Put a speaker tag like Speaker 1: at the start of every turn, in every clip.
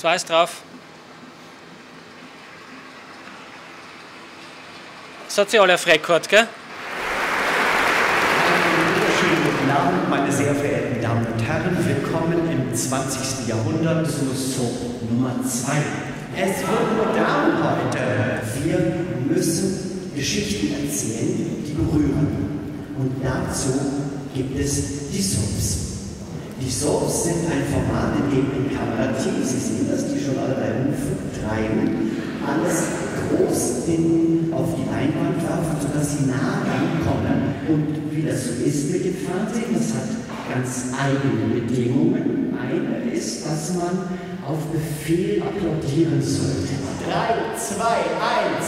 Speaker 1: 2 ist drauf. Das hat sie alle auf Rekord, gell?
Speaker 2: Schönen guten Abend, meine sehr verehrten Damen und Herren. Willkommen im 20. Jahrhundert zur Soap Nummer 2. Es wird modern heute. Wir müssen Geschichten erzählen, die berühren. Und dazu gibt es die Soaps. Die Soaps sind ein Format, in dem im Kamerateam, Sie sehen das, die schon alle bei Hufe treiben, alles groß auf die Leinwand werfen, sodass sie nah rankommen. Und wie das so ist mit dem Fernsehen, das hat ganz eigene Bedingungen. Eine ist, dass man auf Befehl applaudieren sollte. 3, 2, 1.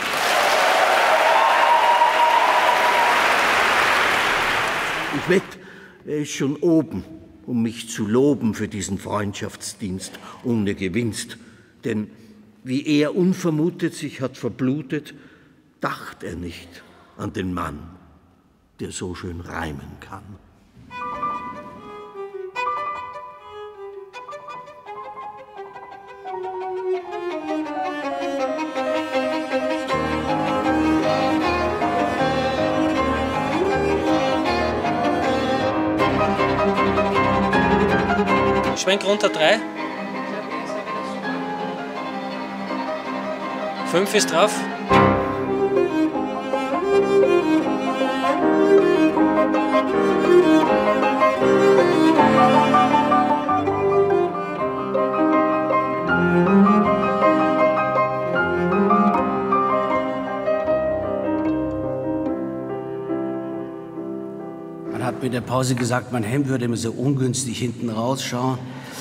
Speaker 3: Ich wette, er ist schon oben, um mich zu loben für diesen Freundschaftsdienst ohne Gewinst. Denn wie er unvermutet sich hat verblutet, dacht er nicht an den Mann, der so schön reimen kann.
Speaker 1: Schwenk runter 3. 5 ist drauf.
Speaker 4: Man hat mir in der Pause gesagt, mein Hemd würde mir so ungünstig hinten rausschauen.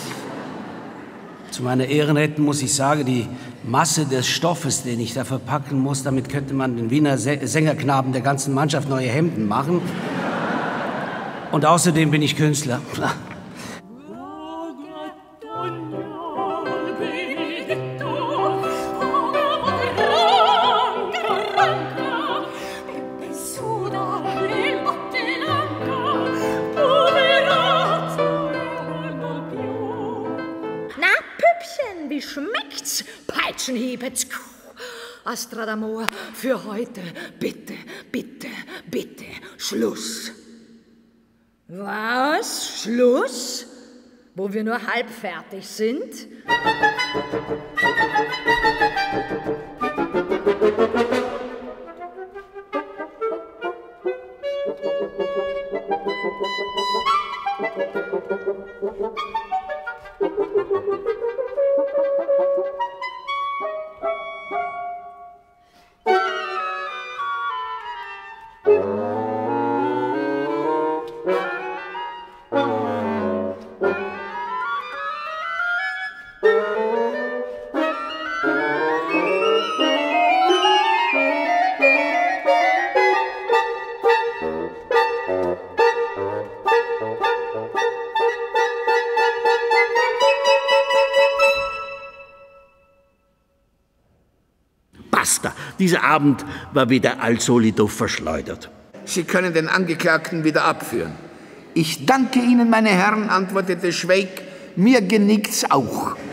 Speaker 4: Zu meiner Ehrenrettung muss ich sagen, die Masse des Stoffes, den ich da verpacken muss, damit könnte man den Wiener Sängerknaben der ganzen Mannschaft neue Hemden machen. Und außerdem bin ich Künstler.
Speaker 5: Wie schmeckt's? Peitschenhiebe. Astra d'Amor, für heute bitte, bitte, bitte Schluss. Was? Schluss? Wo wir nur halb fertig sind?
Speaker 3: Basta! Dieser Abend war wieder allsolido verschleudert.
Speaker 6: Sie können den Angeklagten wieder abführen. Ich danke Ihnen, meine Herren, antwortete Schweig. Mir genickt's auch.